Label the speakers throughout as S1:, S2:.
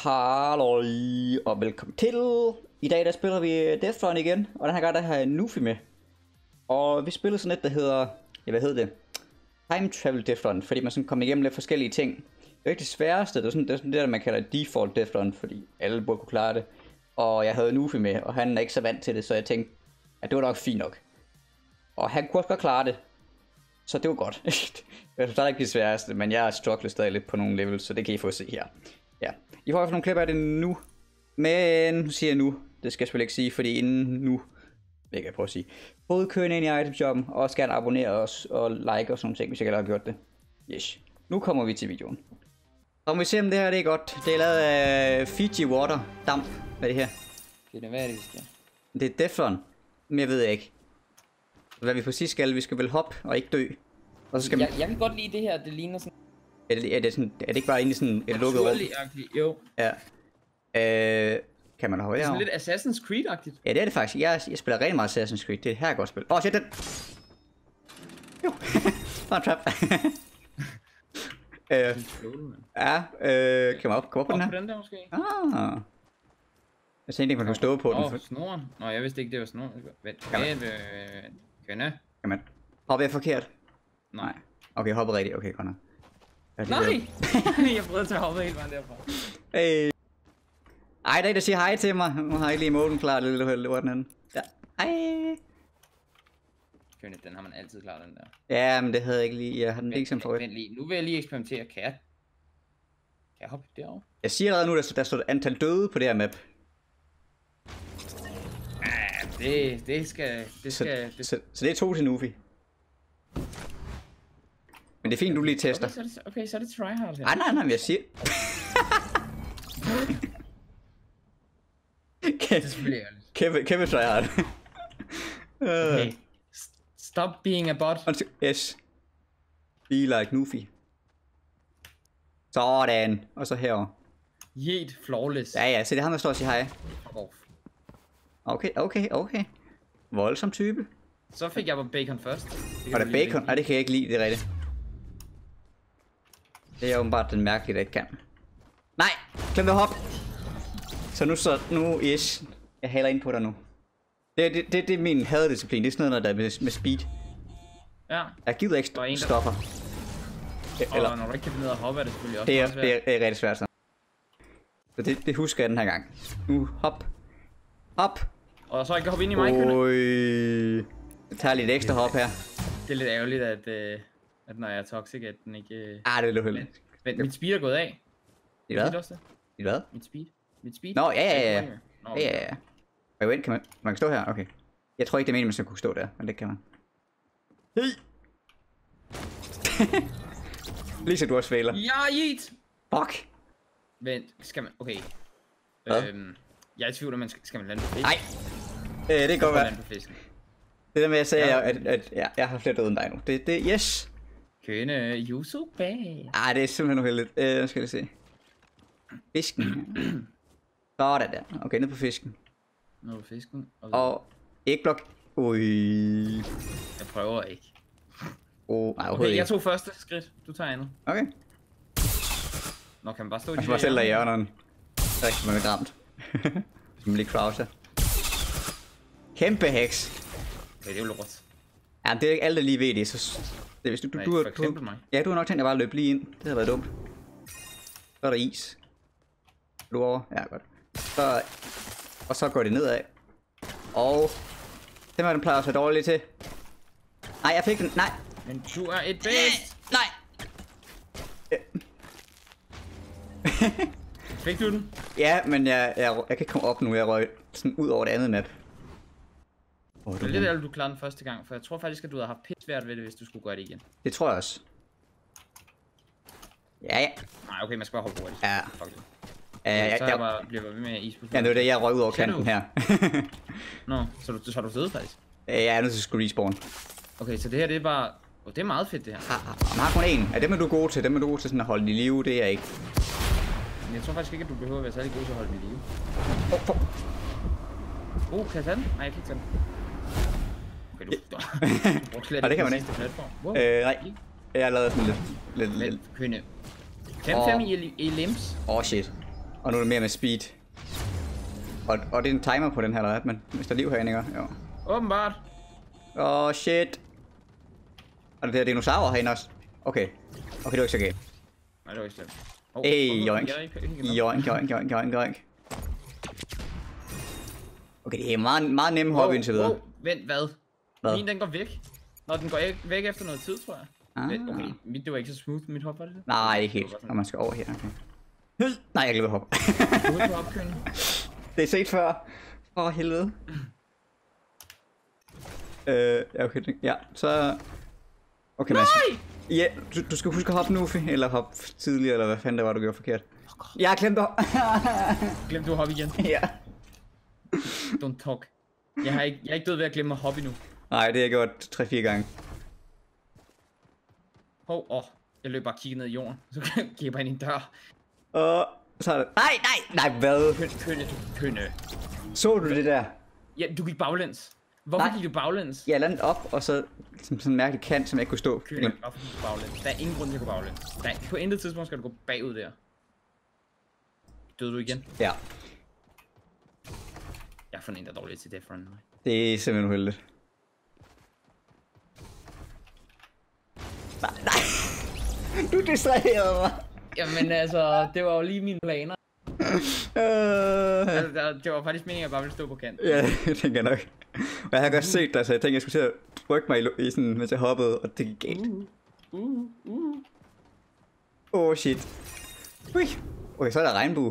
S1: Halløj og velkommen til. I dag der spiller vi Death Run igen, og den her gang der har jeg Nufi med. Og vi spiller sådan et, der hedder, hvad hedder det? Time Travel Death Run, fordi man sådan kommer igennem lidt forskellige ting. Det er ikke det sværeste, det er sådan det, der man kalder default Death Run, fordi alle burde kunne klare det. Og jeg havde Nufi med, og han er ikke så vant til det, så jeg tænkte, at det var nok fint nok. Og han kunne også godt klare det, så det var godt. Jeg synes ikke det sværeste, men jeg struggler stadig lidt på nogle levels, så det kan I få at se her. Ja, I får i hvert fald nogle klip af det nu, men nu siger jeg nu, det skal jeg selvfølgelig ikke sige, fordi inden nu, det kan jeg prøve at sige. Både køen ind i itemshoppen, og skal abonnere os og like og sådan ting, hvis jeg ikke har gjort det. Yes, nu kommer vi til videoen. Så må vi se om det her det er godt. Det er lavet af Fiji Water damp. Hvad er det her?
S2: Det er hvad er det, vi skal?
S1: Det er Death Run, men jeg ved ikke. Hvad vi præcis skal, vi skal vel hoppe og ikke dø. Og så skal
S2: jeg kan godt lide det her, det ligner sådan...
S1: Er det ikke bare inde i sådan et lukket rum?
S2: Jo.
S1: Ja. Kan man hoppe
S2: det er
S1: herovre?
S2: sådan lidt Assassin's Creed-agtigt.
S1: Ja, det er det faktisk. Jeg spiller rigtig meget Assassin's Creed. Det er et her godt spil. Shit, den! Jo. Bare en trap. Kan man op på den her?
S2: På den der måske?
S1: Jeg tænkte ikke, man kunne stå på den.
S2: Snoren. Nå, jeg vidste ikke, det var snoren. Vent. Kønne.
S1: Kan man hoppe jeg forkert?
S2: Nej.
S1: Okay, hoppe rigtigt. Okay, godt nok.
S2: Nej! Jeg prøvede til at hoppe helt vejen derfra.
S1: Hey. Ej, der siger hej til mig. Nu har jeg lige moden klar, det lille hvor den anden. Ja. Hej.
S2: Kønne, den har man altid klar, den der.
S1: Ja, men det havde jeg ikke lige. Jeg har den ikke som forrigt.
S2: Vent lige. Nu vil jeg lige eksperimentere. Kan jeg hoppe derovre?
S1: Jeg siger allerede nu, der står antal døde på det her map.
S2: Ja, det skal...
S1: Så det er 2 til Nufi. Men det er fint, du lige tester.
S2: Okay, så er det tryhard her.
S1: Nej, men jeg siger...
S2: Det er selvfølgelig ærligt.
S1: Kæmpe tryhard.
S2: Okay. Stop being a bot.
S1: Yes. Be like Nufi. Sådan. Og så herovre.
S2: Yeet, flawless.
S1: Ja, så det er ham, der står og siger hej. Okay. Voldsom type.
S2: Så fik jeg bacon først.
S1: Og der bacon? Nej, det kan jeg ikke lide, det er rigtigt. Det er åbenbart den mærkelige, der ikke kan. Nej! Glem at hoppe! Så nu yes. Jeg haler ind på dig nu. Det er min hadedisciplin. Det er sådan noget, der er med speed.
S2: Ja.
S1: Jeg gider ikke stoffer.
S2: Eller når du ikke kan finde ned og hoppe, er det selvfølgelig også
S1: svært. Det er rigtig svært så. Så det husker jeg den her gang. Nu hop.
S2: Og så ikke hoppe ind i mig, Kønne.
S1: Jeg tager lidt ekstra hop her.
S2: Det er lidt ærgerligt, at når jeg er toxic, at den ikke...
S1: det er lidt uheldigt.
S2: Men mit speed er gået af.
S1: I hvad? I hvad?
S2: Mit speed?
S1: Nå, ja. Kan man stå her? Okay. Jeg tror ikke, det er meningen, man skal kunne stå der, men det kan man. Hey! Lige så du også fejler.
S2: Ja, yeet!
S1: Fuck!
S2: Vent, skal man... Okay. Jeg er i tvivl, om man skal man lande på fisk?
S1: Nej! Det kan godt være.
S2: Det
S1: der med, jeg sagde, at jeg har flettet uden dig nu. Det yes!
S2: Kønne, you so bad.
S1: Det er simpelthen uheldigt. Nu skal jeg se. Fisken. Sådan der. Okay, ned på fisken.
S2: Ned på fisken.
S1: Og ikke blok. Ui.
S2: Jeg prøver ikke.
S1: Okay,
S2: jeg tog første skridt. Du tager andet.
S1: Okay.
S2: Nå, kan man bare stå i
S1: de der selv der i hjørnerne. Der er man ikke ramt. Som lige croucher. Kæmpe heks.
S2: Okay, det er jo lort.
S1: Ja, det er ikke alle, der lige ved det, så... Det, hvis du
S2: for eksempel mig.
S1: Ja, du har nok tænkt at bare løbe lige ind. Det havde været dumt. Så er der is. Du over? Ja, godt. Og så går det nedad. Og... Det var den plejer også at dårligt til. Nej, jeg fik den. Nej.
S2: Men du er et bedst.
S1: Nej.
S2: Fik du den?
S1: Ja, men jeg kan ikke komme op nu. Jeg røg sådan ud over det andet map.
S2: Det er lidt ærligt, du klarede den første gang, for jeg tror faktisk, at du havde haft pisse svært ved det, hvis du skulle gøre det igen.
S1: Det tror jeg også. Ja.
S2: Nej, okay, man skal bare hoppe hurtigt.
S1: Ja.
S2: Fuck det.
S1: Jeg
S2: bliver ved med is på.
S1: Ja, det var det, jeg røg ud over kanten her.
S2: Nå, så har du siddet faktisk?
S1: Ja, jeg er nødt til at skulle respawn.
S2: Okay, så det her, det er bare... det er meget fedt, det her.
S1: Man har kun én. Er dem, er du god til? Dem er du god til sådan at holde i live, det er jeg ikke.
S2: Men jeg tror faktisk ikke, at du behøver at være særlig god til at holde i live. Kan jeg tage den? Nej, jeg kan ikke tage den. Okay, du brugte slet
S1: ikke det kan man ikke. Nej. Jeg har lavet sådan lidt...
S2: Kønne. 5-5 i limbs.
S1: Shit. Og nu er det mere med speed. Og det er en timer på den her, eller hvad? Men hvis der er liv herinde, ikke? Jo.
S2: Åbenbart.
S1: Åh, shit. Og det er dinosaurer herinde også. Okay. Okay, det var ikke så galt.
S2: Nej, det var ikke slemt.
S1: Joink. Joink. Okay, det er meget nemme hop indtil videre.
S2: Vent, hvad?
S1: Hvad?
S2: Min, den går væk. Når den går væk efter noget tid, tror jeg. Okay, det var ikke så smooth, mit hop, var det?
S1: Nej, ikke helt. Når man skal over her, okay. Nej, jeg glemte hop.
S2: Du er på opkøring.
S1: Det er set før. Åh, helvede. Okay, ja, så... Okay, Mads.
S2: Nej!
S1: Ja, du skal huske at hoppe nu, eller hoppe tidligere, eller hvad fanden det var, du gjorde forkert. Jeg har glemt at...
S2: Glemte du at hoppe igen?
S1: Ja.
S2: Don't talk. Jeg er ikke død ved at glemme at hoppe endnu.
S1: Nej, det har jeg gjort 3-4 gange.
S2: Jeg løber bare og kigger ned i jorden. Så kan jeg bare ind i en dør.
S1: Og så er det... Nej, hvad?
S2: Kønne.
S1: Så du det der?
S2: Ja, du gik baglæns. Hvorfor gik du baglæns?
S1: Jeg landede op, og så sådan en mærkelig kant, som jeg ikke kunne stå.
S2: Kønne, hvorfor gik du baglæns? Der er ingen grund til at gå baglæns. På intet tidspunkt skal du gå bagud der. Døde du igen?
S1: Ja.
S2: Jeg er for en, der er dårlig til Death Run.
S1: Det er simpelthen uheldigt. Nej. Du distraherede mig.
S2: Jamen altså, det var jo lige mine planer. Altså, det var faktisk meningen, at jeg bare ville stå på kanten.
S1: Ja, det tænker jeg nok. Og jeg har godt set dig, så jeg tænkte, jeg skulle til at rykke mig i sådan, mens jeg hoppede, og det gik galt. Shit. Ui. Okay, så er der regnbue.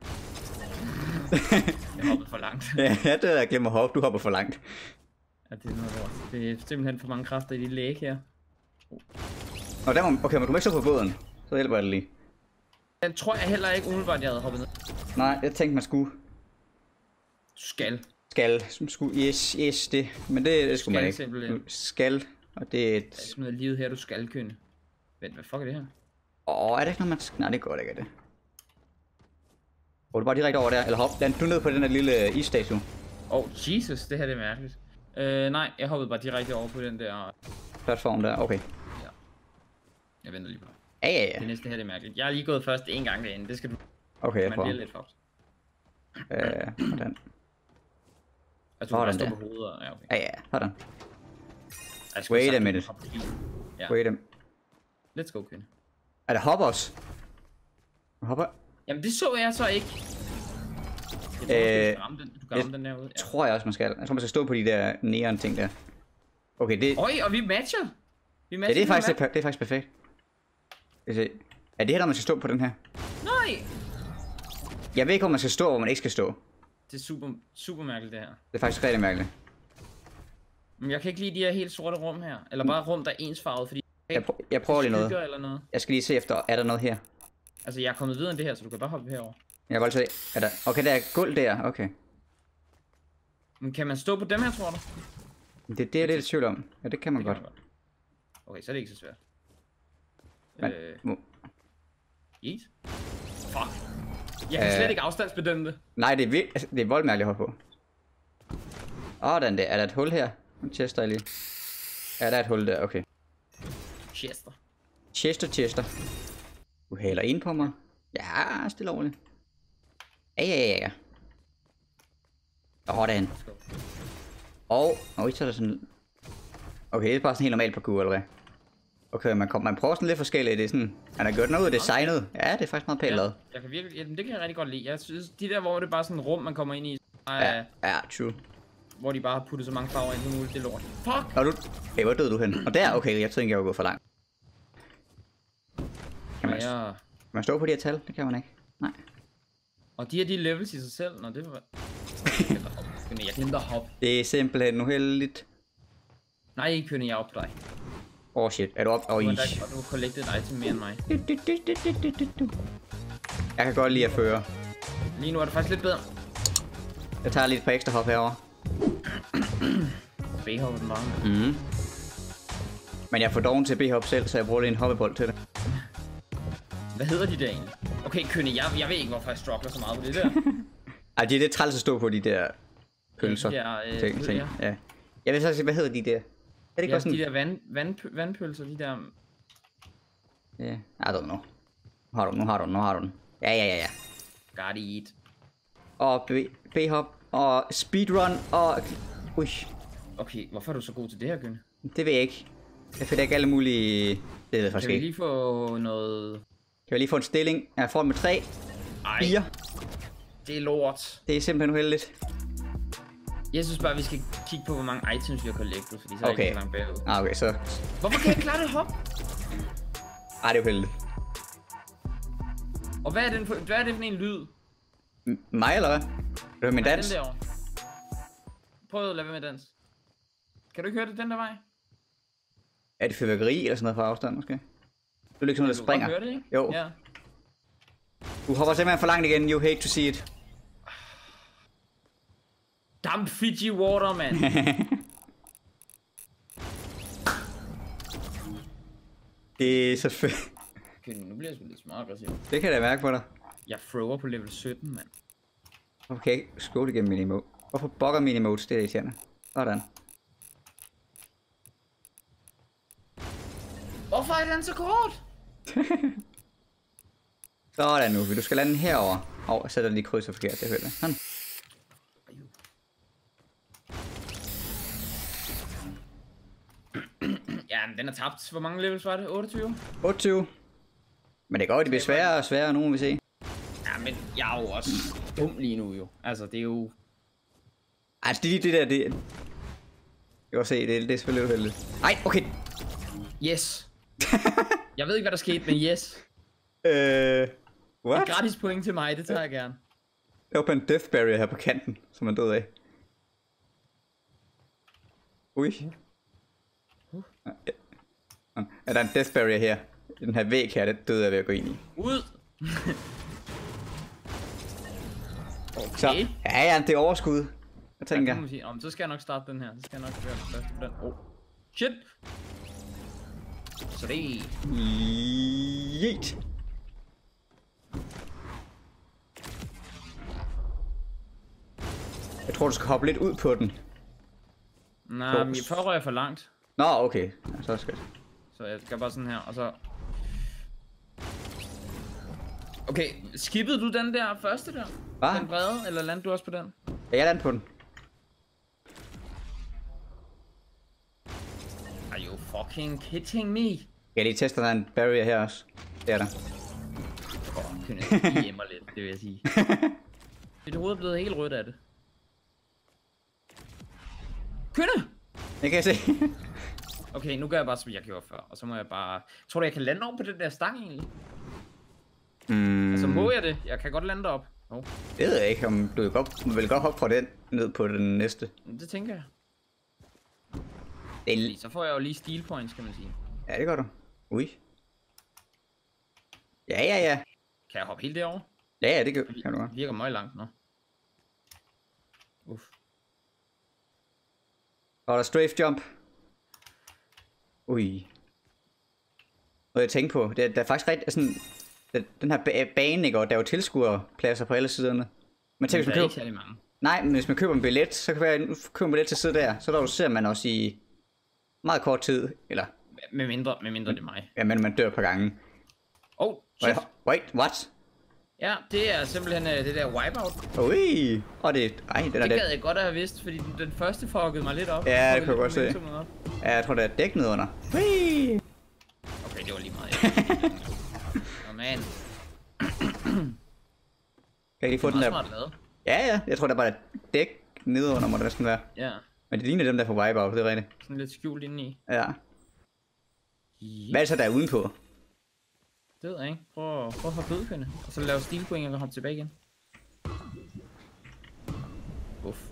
S2: Jeg hoppede for langt.
S1: Ja, det er jeg glemmer at hoppe. Du hopper for langt.
S2: Ja, det er noget lort. Det er simpelthen for mange kræfter i de læg her.
S1: Og der må, okay, men du må ikke stå på båden. Så hjælper jeg det lige.
S2: Den tror jeg heller ikke umiddelbart, jeg havde hoppet ned.
S1: Nej, jeg tænkte, man skulle.
S2: Du skal.
S1: Yes, det. Men det skulle man ikke.
S2: Simpelthen.
S1: Du skal, og det er et...
S2: Det er sådan noget livet her, du skal kønne. Vent, hvad fuck er det her?
S1: Er det ikke noget, man skal... Nej, det går ikke, er det. Du bare direkte over der, eller hop. Land du ned på den der lille isstatue.
S2: Jesus, det her det er mærkeligt. Nej, jeg hoppede bare direkte over på den der...
S1: Platform der, okay.
S2: Ja. Jeg venter lige på.
S1: Ja.
S2: Det næste her det er mærkeligt. Jeg har lige gået først en gang derinde, det skal du...
S1: Okay, jeg prøver.
S2: Man bliver lidt fucked.
S1: Hvordan?
S2: Altså, du kan bare stå på hovedet og... Ja, okay.
S1: Ja, sådan.
S2: Wait
S1: a minute.
S2: Ja.
S1: Wait a...
S2: Let's go, kvinde.
S1: Er det hoppers? Hopper?
S2: Jamen, det så jeg så ikke. Jeg tror, du kan ramme den derude. Ja.
S1: Tror jeg også, man skal. Jeg tror, man skal stå på de der neon ting der. Okay, det...
S2: Og vi matcher!
S1: Ja, det er faktisk perfekt. Er det her, når man skal stå på den her?
S2: Nej!
S1: Jeg ved ikke, hvor man skal stå, hvor man ikke skal stå.
S2: Det er super mærkeligt, det her.
S1: Det er faktisk rigtig mærkeligt.
S2: Men jeg kan ikke lide de her helt sorte rum her. Eller bare rum, der er ensfarvet, fordi...
S1: Jeg prøver lige noget.
S2: Eller noget.
S1: Jeg skal lige se efter, er der noget her?
S2: Altså, jeg er kommet videre end det her, så du kan bare hoppe herover.
S1: Jeg kan godt se. Er der... Okay, der er guld der. Okay.
S2: Men kan man stå på dem her, tror du?
S1: Det er jeg lidt i tvivl om. Ja, det kan man godt.
S2: Okay, så er det ikke så svært.
S1: Men...
S2: Yes. Fuck. Jeg kan slet ikke afstandsbedømme det.
S1: Nej, det er vildt. Altså, det er voldmærkeligt at hoppe på. Den der. Er der et hul her? Nu tester jeg lige. Ja, der er et hul der. Okay. Chester. Du hælder ind på mig. Ja, stille ordentligt. Ja. Sådan. Så er der sådan... Okay, det er bare sådan helt normalt parkour, eller hvad? Okay, man prøver sådan lidt forskelligt. Det er sådan... Han har gjort noget ud af designet. Ja, det er faktisk meget pænt lavet.
S2: Jeg kan virkelig... Jamen, det kan jeg rigtig godt lide. Jeg synes, de der, hvor det er bare sådan et rum, man kommer ind i...
S1: Ja, true.
S2: Hvor de bare har puttet så mange farver ind som muligt, det er lort. Fuck!
S1: Og du... Hey, hvor døde du hen? Og der, okay, jeg tænkte, jeg var gået for langt. Kan man stå på de her tal? Det kan man ikke. Nej.
S2: Og de her, levels i sig selv? Nå, det var... Jeg glemte at hoppe.
S1: Det er simpelthen uheldigt.
S2: Nej, kønne jeg op på dig.
S1: Shit, er du op?
S2: Du har collected item mere end mig.
S1: Jeg kan godt lide at føre.
S2: Lige nu er det faktisk lidt bedre.
S1: Jeg tager lidt på ekstra hop herovre.
S2: B-hop den bare.
S1: Men jeg får doven til B-hop selv, så jeg bruger lige en hoppebold til det.
S2: Hvad hedder de der egentlig? Okay, kønne, jeg ved ikke, hvorfor jeg struggler så meget på det der.
S1: Ej, det er lidt træls at stå på de der pølser. Ting. Ja. Jeg vil så sige, hvad hedder de der? Er det ikke
S2: sådan... de der vandpølser, de der...
S1: Ja, I don't know. Nu har du den. Ja.
S2: Got it.
S1: Og B-hop. Og speedrun. Og... Ui.
S2: Okay, hvorfor er du så god til det her, Gynne?
S1: Det ved jeg ikke. Jeg finder ikke alle mulige... Det ved jeg faktisk
S2: Kan vi
S1: ikke.
S2: lige få noget...
S1: Kan vi lige få en stilling? Jeg får den med 3.
S2: Ej,
S1: 4.
S2: det er lort.
S1: Det er simpelthen uheldigt.
S2: Jeg synes bare, vi skal kigge på, hvor mange items vi har collectet, fordi så er
S1: Okay.
S2: ikke så langt bagud.
S1: Okay, så...
S2: Hvorfor kan jeg ikke klare det hop?
S1: Ej, det er uheldigt.
S2: Og hvad er det for en lyd?
S1: Mig eller hvad? Du hører min dans?
S2: Den derovre. Prøv at lade være med dans. Kan du ikke høre det den der vej?
S1: Er det fyrværkeri eller sådan noget fra afstand måske? Du er liksom noget, der springer.
S2: Du kan godt høre det, ikke?
S1: Jo.
S2: Ja.
S1: Du hopper simpelthen for langt igen. You hate to see it.
S2: Damn Fiji water, man.
S1: Det er så fedt.
S2: Okay, nu bliver jeg sgu lidt smart aggressiv.
S1: Det kan jeg da mærke på dig.
S2: Jeg thrower på level 17, mand.
S1: Hvorfor kan jeg ikke scrolle igennem min emote? Hvorfor bugger min emotes? Det er irriterende. Sådan.
S2: Hvorfor er den så kort?
S1: Sådan nu. Du skal lande herover. Jeg sætter lige krydser forkert. Det hørte jeg. Sådan.
S2: Ja, men den er tabt. Hvor mange levels var det? 28?
S1: 28. Men det går, det bliver sværere og sværere, nu må vi se.
S2: Ja, men jeg er jo også dum lige nu, jo. Altså, det er jo...
S1: Altså, det der, det... Jeg kan godt se, det er selvfølgelig uheldigt. Ej, okay.
S2: Yes. Jeg ved ikke, hvad der skete, men yes.
S1: What?
S2: Et gratis point til mig, det tager jeg gerne.
S1: Der var på en death barrier her på kanten, som man døde af. Ui. Er der en death barrier her? Den her væg her, det døde jeg ved at gå ind i.
S2: Ud! Okay.
S1: Så, ja, det er overskud. Jeg tænker.
S2: Ja, sige, så skal jeg nok starte den her. Så skal jeg nok være første på den. Oh. Shit! Så det er...
S1: Yeet. Jeg tror, du skal hoppe lidt ud på den.
S2: Nej, men jeg forrører for langt.
S1: Nå, okay. Ja, så skal det.
S2: Så jeg skal bare sådan her, og så... Okay, skippede du den der første der?
S1: Hvad?
S2: Den brede, eller landede du også på den?
S1: Ja, jeg lander på den.
S2: Are you fucking kidding me?
S1: Jeg lige tester, der er en barrier her også. Det er der.
S2: Kunne jeg lige mig lidt, det vil jeg sige. Mit hoved er blevet helt rødt af det. Kønne!
S1: Det kan jeg se.
S2: Okay, nu gør jeg bare, som jeg gjorde før. Og så må jeg bare... Tror du, jeg kan lande over på den der stang egentlig? Altså, må jeg det? Jeg kan godt lande op. Oh.
S1: Det ved jeg ikke, om du vil godt hoppe fra den ned på den næste.
S2: Det tænker jeg.
S1: Det er...
S2: Fordi så får jeg jo lige steel points, kan man sige.
S1: Ja, det gør du. Ui. Ja.
S2: Kan jeg hoppe helt derover?
S1: Ja, det kan du godt.
S2: Det virker meget langt nu. Uff.
S1: Og der strafe jump. Ui. Noget jeg tænker på, der er faktisk rigtig sådan... Den her bane, ikke, og der er jo tilskuerpladser på alle siderne. Men tænk, hvis man
S2: der er
S1: køber...
S2: ikke særlig mange.
S1: Nej, men hvis man køber en billet, så kan være, nu køber en billet til at sidde der, så der ser man også i meget kort tid, eller...
S2: Med mindre det er mig.
S1: Ja, men man dør et par gange.
S2: Oh, shit.
S1: Wait, what?
S2: Ja, det er simpelthen det der wipeout.
S1: Ui, og det... Ej, den er
S2: Det
S1: det.
S2: gad jeg godt at have vidst, fordi den første fuckede mig lidt op.
S1: Ja, det kan jeg godt se.
S2: Op.
S1: Ja, jeg tror, der er dæk nedenunder. Ui.
S2: Okay, det var lige meget. Åh, man.
S1: Kan jeg lige få den
S2: Det er
S1: der...
S2: meget smart lavet.
S1: Ja, jeg tror, der bare er dæk nedenunder, må det næsten være.
S2: Ja,
S1: Men det ligner dem der på Wipeout, det er rigtigt.
S2: sådan lidt skjult indeni.
S1: Ja. Hvad er det så, der er udenpå?
S2: Det ved jeg ikke. Prøv at hoppe ud, Kønne. Og så lave steel point og hoppe tilbage igen. Uff.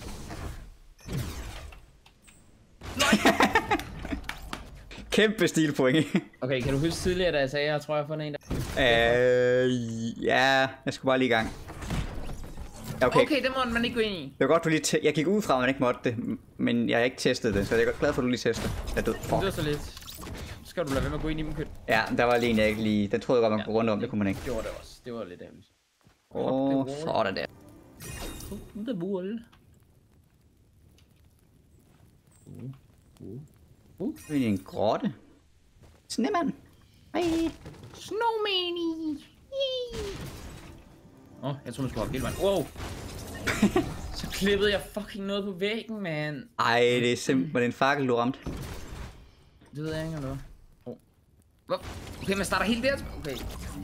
S1: Kæmpe stilpoint.
S2: Okay, kan du huske tidligere, da jeg sagde, at jeg tror, jeg har fundet en der...
S1: Ja, jeg skulle bare lige i gang.
S2: Okay, det må man ikke gå ind i.
S1: Det var godt, du lige jeg gik ud fra, at man ikke måtte det, men jeg har ikke testet det, så jeg er glad for, at du lige tester. Jeg er død.
S2: Det var så lidt. Så skal du lade være med at gå ind i dem, Køn.
S1: Ja, der var lige en, jeg ikke lige... Den troede jeg godt, man kunne gå rundt om, det kunne man ikke.
S2: Det gjorde det også. Det var lidt ærgerligt.
S1: Sådan der.
S2: The wall.
S1: Det er en grotte. Snemand. Hej.
S2: Snowmanie. Jeg tror man skulle hoppe hele vejen. Wow! Så klippede jeg fucking noget på væggen, man.
S1: Ej, det er simpelthen en fakkel, du ramte.
S2: Det ved jeg ikke, eller hvad? Okay, man starter helt der. Okay.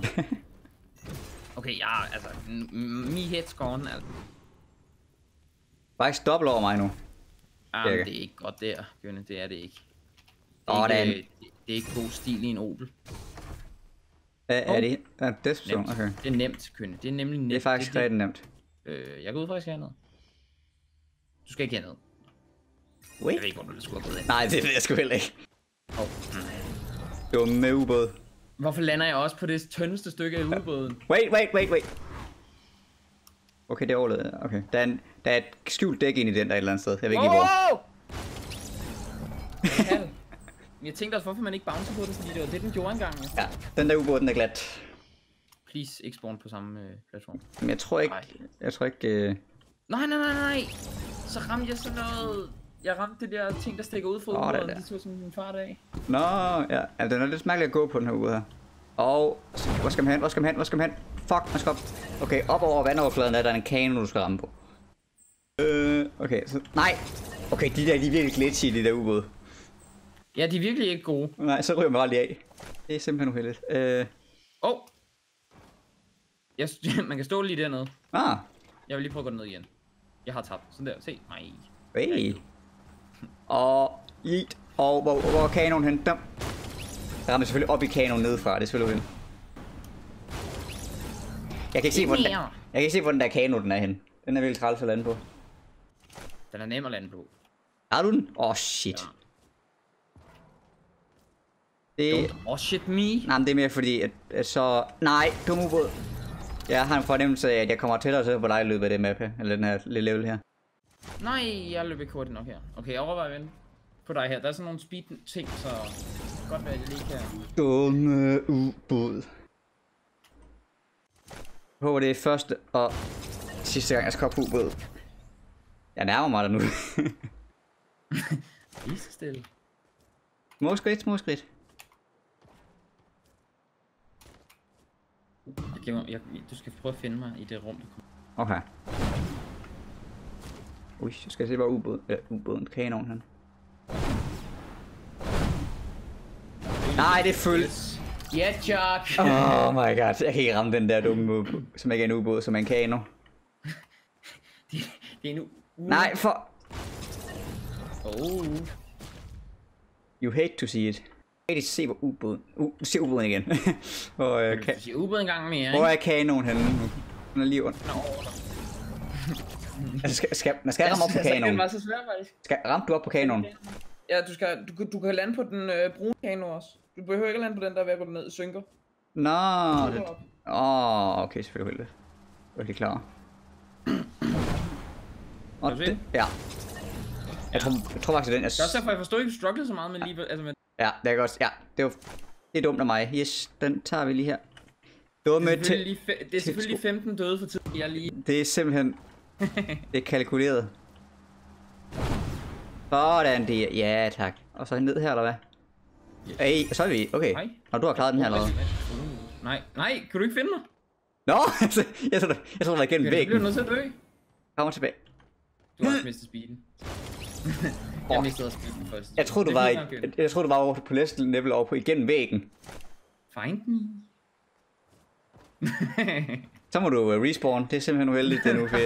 S2: Okay, ja, altså, me head's gone, altså.
S1: Faktisk dobbelt over mig nu.
S2: Jamen, det er ikke godt der, Gønne, det er det ikke. Det er ikke god stil i en Opel.
S1: Er det? Ja, det er okay.
S2: Det er nemt, Gønne, det er nemlig nemt.
S1: Det er faktisk rigtig nemt.
S2: Jeg går ud fra, at jeg skal have noget. Du skal ikke have noget.
S1: Wait.
S2: Jeg ved ikke, hvor du skulle have gået ind.
S1: Nej, det ved jeg sgu heller ikke. Dumme ubåd.
S2: Hvorfor lander jeg også på det tyndeste stykke af ubåden?
S1: Wait. Okay, det overlevede jeg. Okay, der er et skjult dæk ind i den der et eller andet sted. Jeg ved ikke hvor.
S2: Jeg tænkte også, hvorfor man ikke bouncer på det, fordi det var det, den gjorde engang.
S1: Ja, den der ubåd, den er glat.
S2: Please, ikke spawn på samme platform.
S1: Men jeg tror ikke...
S2: Nej. Så ramte jeg sådan noget... Jeg ramte det der ting, der stikker ud fra ubåden. De tog sådan en fart af.
S1: Nå, ja. Altså, den er lidt mærkeligt at gå på den her ubåd her. Og... Hvor skal man hen? Fuck, man skal op. Okay, op over vandoverfladen er der en kanon, du skal ramme på. Okay, så... Nej! Okay, de er virkelig glitchy, de der ubåde.
S2: Ja, de er virkelig ikke gode.
S1: Nej, så ryger man bare lige af. Det er simpelthen uheldigt.
S2: Man kan stå lige dernede.
S1: Ah.
S2: Jeg vil lige prøve at gå ned igen. Jeg har tabt. Sådan der. Se. Nej.
S1: Hey. Og yeet. Og hvor er kanonen hen? Der rammer selvfølgelig op i kanonen nedefra. Det er selvfølgelig vildt. Jeg kan ikke se, hvor den der kanon den er hen. Den er vildt træls at lande på.
S2: Den er nem at lande på.
S1: Har du den? Shit.
S2: Det... shit me.
S1: Nej, men det er mere fordi, at så... Nej, dum ubåd. Jeg har en fornemmelse af, at jeg kommer tættere til på dig i løbet af det map her. Eller den her lille level her.
S2: Nej, jeg løber ikke hurtigt nok her. Okay, jeg overvejer at vente på dig her. Der er sådan nogle speed ting, så... Godt være, at jeg lige kan...
S1: Dumme ubåd. Jeg håber, det er første og sidste gang, jeg skal hoppe ubåd. Jeg nærmer mig der nu.
S2: Lige så stille.
S1: Små skridt.
S2: Du skal prøve at finde mig i det rum, der
S1: kommer. Okay. Ui, så skal jeg se, hvor ubåden kanon han. Nej, det er fuldt.
S2: Ja, Chuck.
S1: Oh my god, jeg kan ikke ramme den der dumme ubåd, som ikke er en ubåd, som er en kano.
S2: det er en
S1: Nej, for... You hate to see it. Jeg se hvor ubåden... se ubåden igen.
S2: Du siger ubåden en gang mere,
S1: hvor er kanonen henne nu? Den er lige under. Altså, skal jeg ramme op på kanonen?
S2: Det var så svært, faktisk.
S1: Ramte du op på kanonen?
S2: Ja, du kan lande på den brune kano også. Du behøver ikke lande på den der ved at gå ned og synker.
S1: Okay, selvfølgelig. Jeg er helt klar. Og det, ja. Jeg tror faktisk, at den er...
S2: Det er også derfor, jeg forstår ikke, du strugglede så meget med lige... Altså med...
S1: Ja, det er godt. Ja, det er dumt af mig. Yes, den tager vi lige her.
S2: Det er selvfølgelig 15 døde for tiden, jeg lige...
S1: Det er simpelthen... det er kalkuleret. Sådan det. Ja, tak. Og så ned her, eller hvad? Yes. Hey, så er vi... Okay. Og du har klaret den her, eller hvad?
S2: Nej, kan du ikke finde mig?
S1: Nå, jeg tror, du var igennem væggen.
S2: Du bliver nødt til at dø.
S1: Kommer tilbage.
S2: Du har også mistet speeden. Jeg mistede også speeden først.
S1: Jeg troede, du var over på næste level over på igennem væggen.
S2: Find me.
S1: Så må du respawn. Det er simpelthen uheldigt, det nu.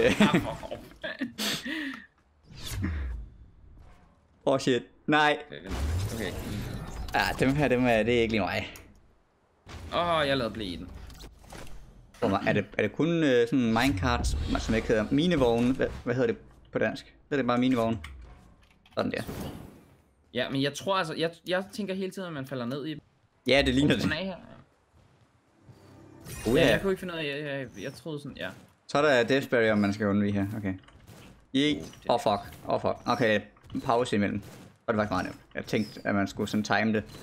S1: Shit. Nej.
S2: Okay.
S1: Ja, dem her, det er ikke lige mig.
S2: Jeg lavede blive i den.
S1: Er det kun sådan minecart, som ikke hedder minevogne? Hvad hedder det på dansk? Det er bare minevogne. Sådan der.
S2: Ja, men jeg tror altså, jeg tænker hele tiden, at man falder ned i dem.
S1: Ja, det ligner det.
S2: Her. Ja, jeg kunne ikke finde ud af, jeg troede sådan, ja.
S1: Så er der death barrier, man skal undvige her, okay. Fuck. Okay, pause imellem. Og det var ikke meget nemt. Jeg tænkte, at man skulle sådan time det.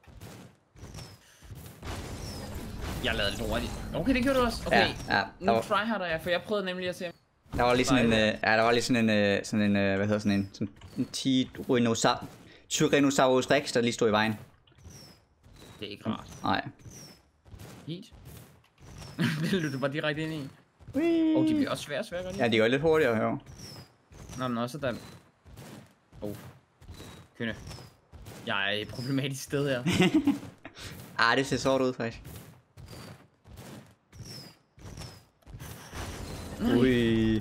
S2: Jeg lavede lidt hurtigt. Okay, det gjorde du også. Okay, nu tryharder jeg, for jeg prøvede nemlig at se...
S1: Der var lige sådan en, hvad hedder sådan en Tyrannosaurus Rex, der lige stod i vejen.
S2: Det er ikke rart.
S1: Nej.
S2: Heat. Det løb du bare direkte ind i. Og de bliver også svære gør de?
S1: Ja, de går lidt hurtigere her.
S2: Nå, men også der... Kønne. Jeg er et problematisk sted her.
S1: Det ser sort ud, faktisk.
S2: Nej.
S1: Ui.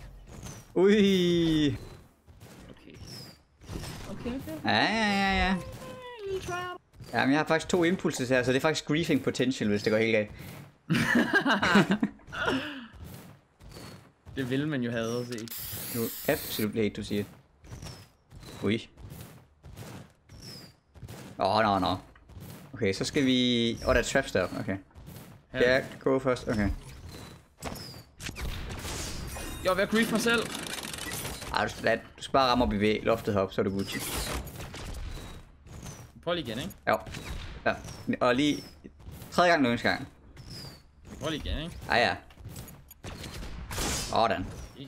S2: Okay.
S1: Ja. Jamen, jeg har faktisk 2 impulses her, så det er faktisk griefing potential, hvis det går helt galt.
S2: Det ville man jo have at se.
S1: You absolutely hate to see it. Ui. Nå. Okay, så skal vi... der er traps der, okay. Ja, gå først, okay.
S2: Jeg er ved at grief mig selv.
S1: Du skal bare ramme op i loftet heroppe, så er du Gucci.
S2: Prøv lige igen, ikke?
S1: Ja. Og lige... 3. gang nu, gang.
S2: Prøv lige igen, ikke?
S1: Ja. Sådan.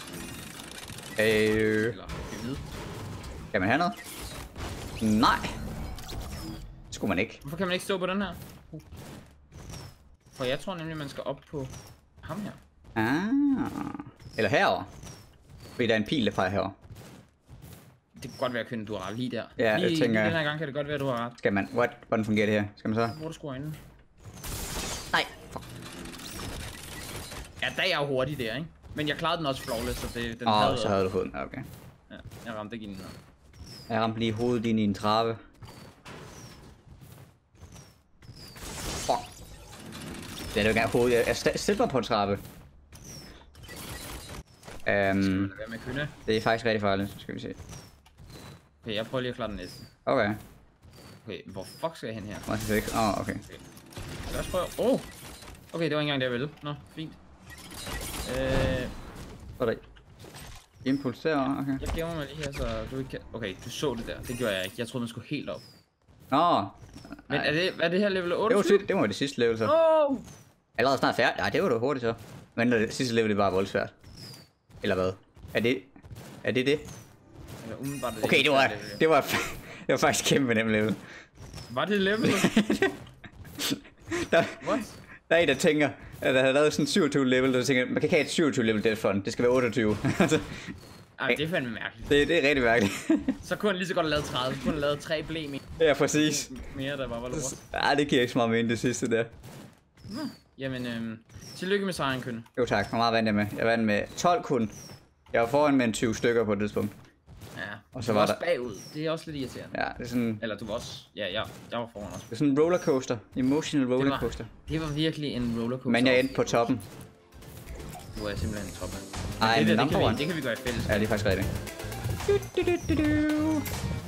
S2: Eller,
S1: kan man have noget? Nej. Det skulle man ikke.
S2: Hvorfor kan man ikke stå på den her? For jeg tror nemlig, man skal op på ham her.
S1: Eller herover. Fordi der er en pil, der peger herover.
S2: Det kan godt være, at du har ret lige der.
S1: Ja,
S2: lige,
S1: jeg tænker...
S2: lige den her gang kan det godt være, at du har ret.
S1: Skal man... Hvordan fungerer det her? Skal man så...
S2: Hvor du skruer ind?
S1: Nej. Fuck.
S2: Ja, der er jeg hurtig der, ikke? Men jeg klarede den også flawless, så det, den
S1: Så havde du fået den. Okay.
S2: Ja, jeg ramte ikke i den her.
S1: Jeg ramte lige hovedet ind i en trappe. Fuck. Det er jo ikke engang hovedet. Jeg stiller på en trappe.
S2: Skal man være med kønne?
S1: Det er faktisk rigtig farligt, skal vi se.
S2: Okay, jeg prøver lige at klare den næste.
S1: Okay.
S2: Okay, hvor fuck skal jeg hen her?
S1: Okay.
S2: Lad os prøve. Okay, det var ikke engang det, jeg ville. Nå, fint.
S1: Så der impuls der, okay.
S2: Jeg gemmer mig lige her, så du ikke kan... Okay, du så det der. Det gjorde jeg ikke. Jeg troede, man skulle helt op. Men er det her level 8?
S1: Det var det sidste level så. Allerede snart færdigt? Nej, det var da hurtigt så. Men det sidste level, det var voldsvært. Eller hvad? Er det? Eller
S2: umiddelbart
S1: okay, det var faktisk kæmpe nem level.
S2: Var det level?
S1: Der er en, der tænker, at der havde lavet sådan 27 level, der tænker, man kan ikke have et 27 level Death Fund, det skal være 28.
S2: Ej, det er fandme mærkeligt.
S1: Det er rigtig mærkeligt.
S2: Så kunne han lige så godt have lavet 30, så kunne han have lavet 3 blæm i.
S1: Ja, præcis.
S2: Mere, der var lort.
S1: Ja, det giver ikke så meget mening, det sidste der.
S2: Jamen, tillykke med sejren, Kønne.
S1: Jo tak, hvor meget vandt jeg med? Jeg vandt med 12 kun. Jeg var foran med en 20 stykker på et tidspunkt.
S2: Ja,
S1: og så
S2: var også
S1: der...
S2: bagud. Det er også lidt irriterende.
S1: Ja, det er sådan...
S2: Eller du var også... Ja, jeg var foran også.
S1: Det er sådan en rollercoaster. Emotional rollercoaster.
S2: Det var virkelig en rollercoaster.
S1: Men jeg endte på toppen.
S2: Nu er jeg simpelthen i toppen.
S1: Ej, men
S2: det kan vi gøre i fælles.
S1: Ja, det er faktisk rigtigt.